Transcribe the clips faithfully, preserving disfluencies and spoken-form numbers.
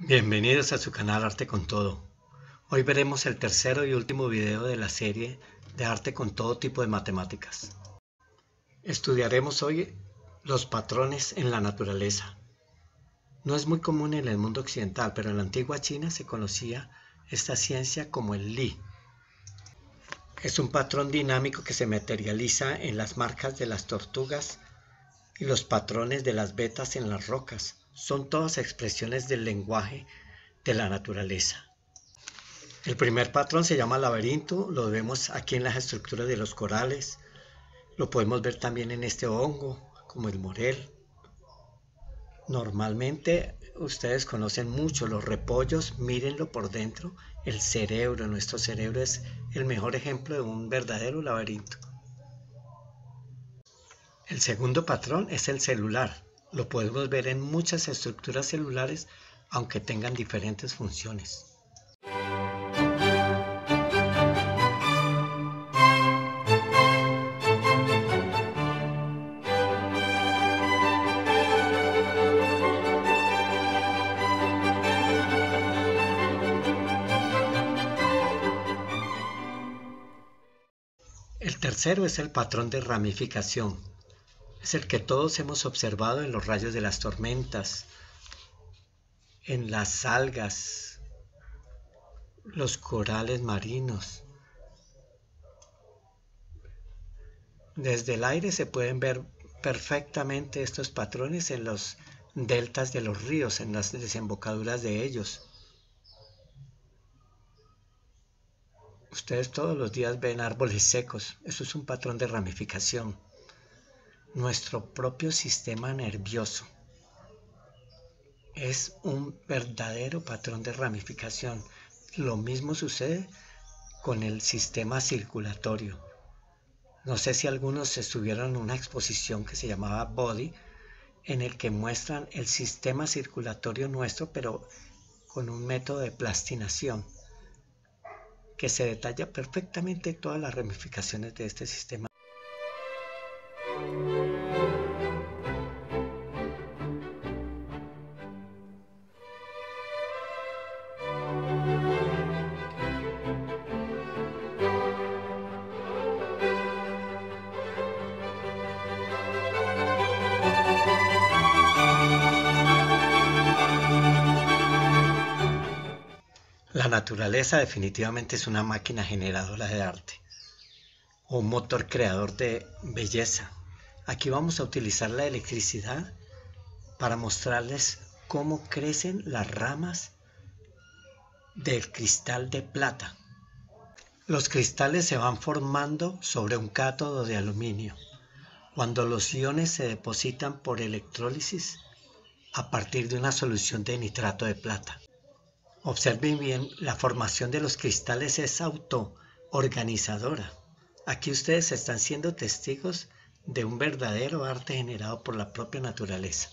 Bienvenidos a su canal Arte con Todo. Hoy veremos el tercero y último video de la serie de arte con todo tipo de matemáticas. Estudiaremos hoy los patrones en la naturaleza. No es muy común en el mundo occidental, pero en la antigua China se conocía esta ciencia como el Li. Es un patrón dinámico que se materializa en las marcas de las tortugas y los patrones de las vetas en las rocas. Son todas expresiones del lenguaje de la naturaleza. El primer patrón se llama laberinto, lo vemos aquí en las estructuras de los corales, lo podemos ver también en este hongo, como el morel. Normalmente ustedes conocen mucho los repollos, mírenlo por dentro, el cerebro, nuestro cerebro es el mejor ejemplo de un verdadero laberinto. El segundo patrón es el celular. Lo podemos ver en muchas estructuras celulares, aunque tengan diferentes funciones. El tercero es el patrón de ramificación. Es el que todos hemos observado en los rayos de las tormentas, en las algas, los corales marinos. Desde el aire se pueden ver perfectamente estos patrones en los deltas de los ríos, en las desembocaduras de ellos. Ustedes todos los días ven árboles secos, eso es un patrón de ramificación. Nuestro propio sistema nervioso es un verdadero patrón de ramificación. Lo mismo sucede con el sistema circulatorio. No sé si algunos estuvieron en una exposición que se llamaba Body, en el que muestran el sistema circulatorio nuestro, pero con un método de plastinación, que se detalla perfectamente todas las ramificaciones de este sistema. La naturaleza definitivamente es una máquina generadora de arte, o un motor creador de belleza. Aquí vamos a utilizar la electricidad para mostrarles cómo crecen las ramas del cristal de plata. Los cristales se van formando sobre un cátodo de aluminio, cuando los iones se depositan por electrólisis a partir de una solución de nitrato de plata. Observen bien, la formación de los cristales es autoorganizadora. Aquí ustedes están siendo testigos de un verdadero arte generado por la propia naturaleza.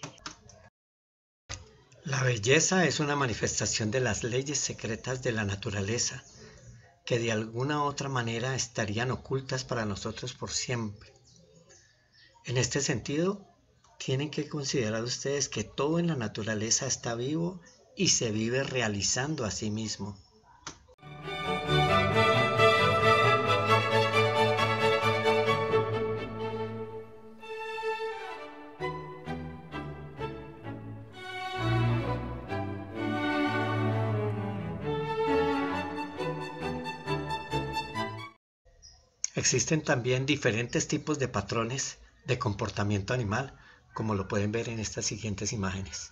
La belleza es una manifestación de las leyes secretas de la naturaleza, que de alguna u otra manera estarían ocultas para nosotros por siempre. En este sentido, tienen que considerar ustedes que todo en la naturaleza está vivo y se vive realizando a sí mismo. Existen también diferentes tipos de patrones de comportamiento animal, como lo pueden ver en estas siguientes imágenes.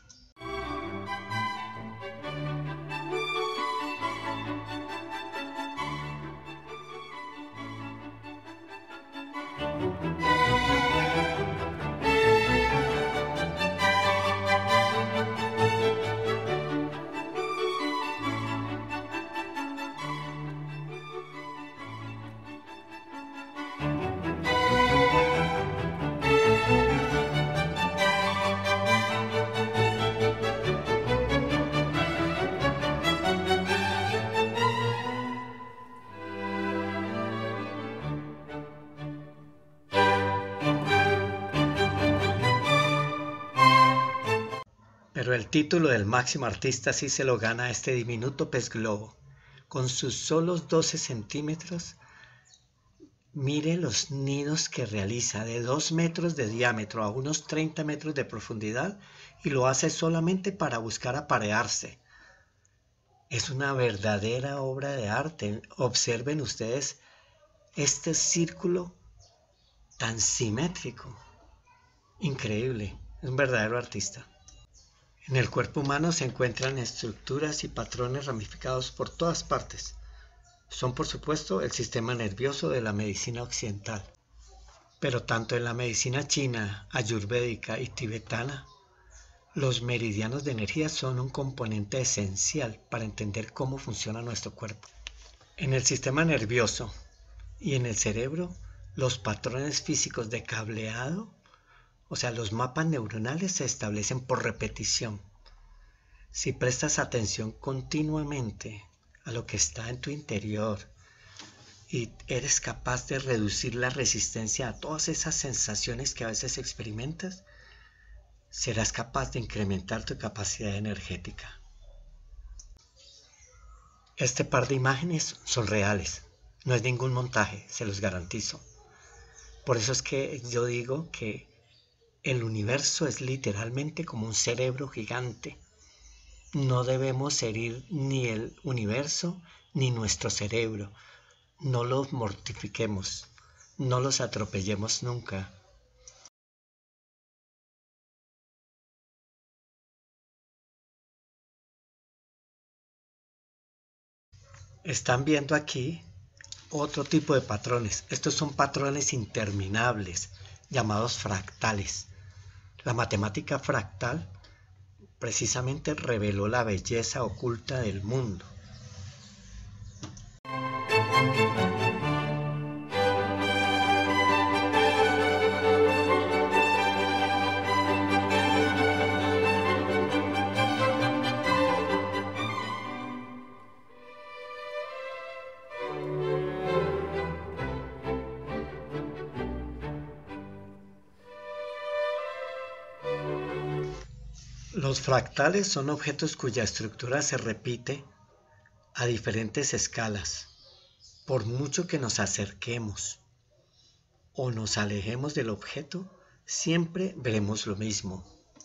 Pero el título del máximo artista sí se lo gana este diminuto pez globo. Con sus solos doce centímetros, mire los nidos que realiza de dos metros de diámetro a unos treinta metros de profundidad y lo hace solamente para buscar aparearse. Es una verdadera obra de arte. Observen ustedes este círculo tan simétrico. Increíble, es un verdadero artista. En el cuerpo humano se encuentran estructuras y patrones ramificados por todas partes. Son, por supuesto, el sistema nervioso de la medicina occidental. Pero tanto en la medicina china, ayurvédica y tibetana, los meridianos de energía son un componente esencial para entender cómo funciona nuestro cuerpo. En el sistema nervioso y en el cerebro, los patrones físicos de cableado, o sea, los mapas neuronales, se establecen por repetición. Si prestas atención continuamente a lo que está en tu interior y eres capaz de reducir la resistencia a todas esas sensaciones que a veces experimentas, serás capaz de incrementar tu capacidad energética. Este par de imágenes son reales, no es ningún montaje, se los garantizo. Por eso es que yo digo que el universo es literalmente como un cerebro gigante. No debemos herir ni el universo ni nuestro cerebro. No los mortifiquemos, no los atropellemos nunca. Están viendo aquí otro tipo de patrones. Estos son patrones interminables, llamados fractales. La matemática fractal precisamente reveló la belleza oculta del mundo. Los fractales son objetos cuya estructura se repite a diferentes escalas. Por mucho que nos acerquemos o nos alejemos del objeto, siempre veremos lo mismo.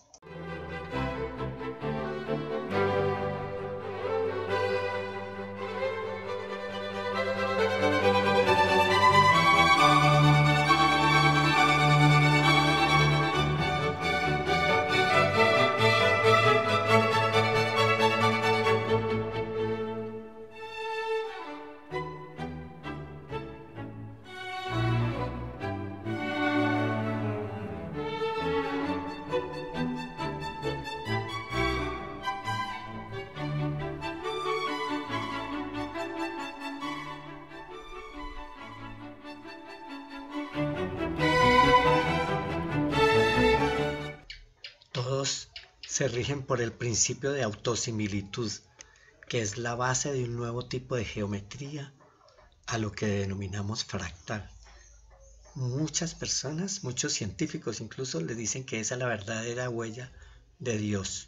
Todos se rigen por el principio de autosimilitud, que es la base de un nuevo tipo de geometría, a lo que denominamos fractal. Muchas personas, muchos científicos incluso, le dicen que esa es la verdadera huella de Dios.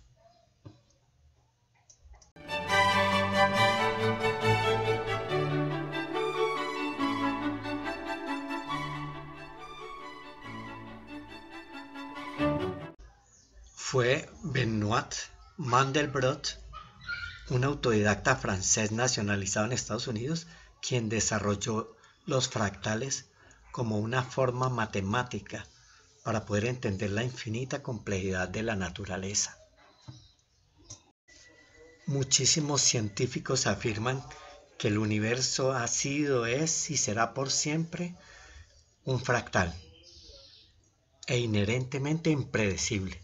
Fue Benoit Mandelbrot, un autodidacta francés nacionalizado en Estados Unidos, quien desarrolló los fractales como una forma matemática para poder entender la infinita complejidad de la naturaleza. Muchísimos científicos afirman que el universo ha sido, es y será por siempre un fractal e inherentemente impredecible.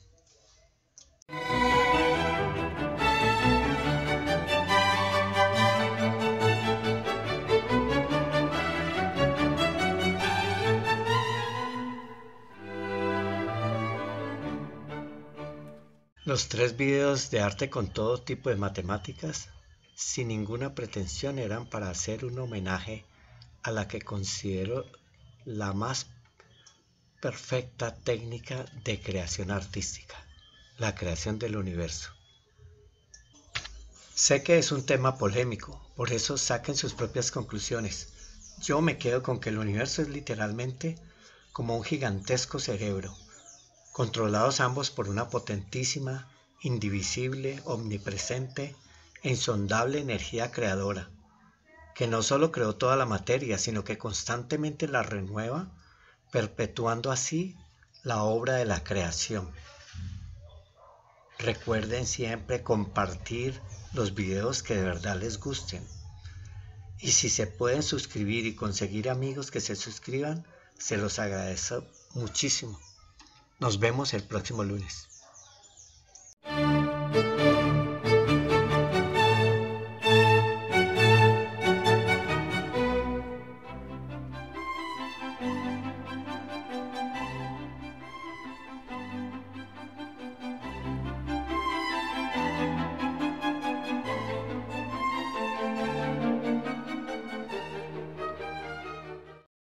Los tres videos de arte con todo tipo de matemáticas, sin ninguna pretensión, eran para hacer un homenaje a la que considero la más perfecta técnica de creación artística, la creación del universo. Sé que es un tema polémico, por eso saquen sus propias conclusiones. Yo me quedo con que el universo es literalmente como un gigantesco cerebro, controlados ambos por una potentísima, indivisible, omnipresente e insondable energía creadora, que no solo creó toda la materia, sino que constantemente la renueva, perpetuando así la obra de la creación. Recuerden siempre compartir los videos que de verdad les gusten. Y si se pueden suscribir y conseguir amigos que se suscriban, se los agradezco muchísimo. Nos vemos el próximo lunes.